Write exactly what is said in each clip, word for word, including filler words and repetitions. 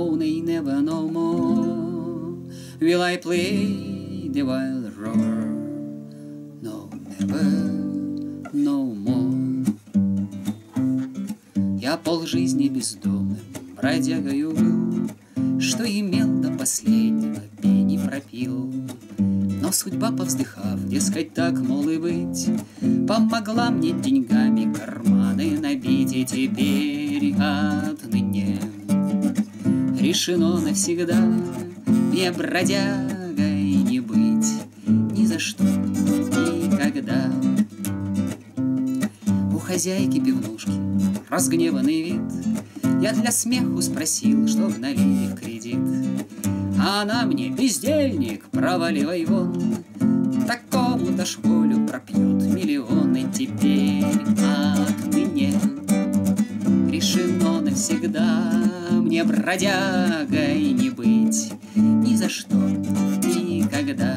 they never no more will I play the wild roar. No, never, no more. Я полжизни бездомным бродягою был, что имел до последнего пени пропил. Но судьба, повздыхав, дескать, так, мол, и быть, помогла мне деньгами карманы набить. И теперь отныне решено навсегда мне бродягой не быть ни за что, никогда. У хозяйки пивнушки разгневанный вид, я для смеху спросил, чтоб налили в кредит. А она мне: бездельник, проваливай вон, такому-то ж волю пропьет миллион. И теперь отныне решено навсегда мне бродягой не быть ни за что, никогда.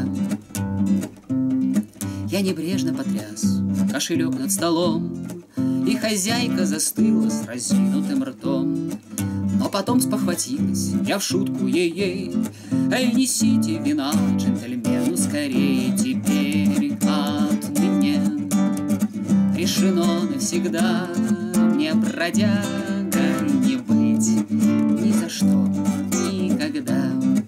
Я небрежно потряс кошелек над столом, и хозяйка застыла с разинутым ртом. Но потом спохватилась я в шутку ей-ей: эй, несите вина джентльмену скорее. Теперь отныне решено навсегда мне бродягой не быть ни за что, никогда.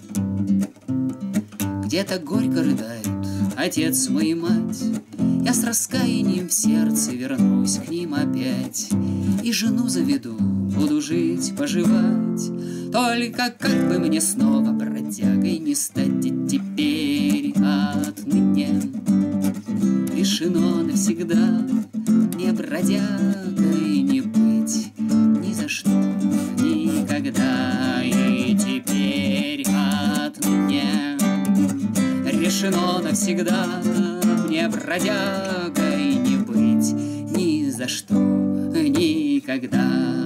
Где-то горько рыдают отец мой и мать, я с раскаянием в сердце вернусь к ним опять. И жену заведу, буду жить, поживать, только как бы мне снова бродягой не стать. И теперь отныне решено навсегда мне бродягой не быть ни за что, никогда. И теперь отныне решено навсегда мне бродягой не быть ни за что, никогда.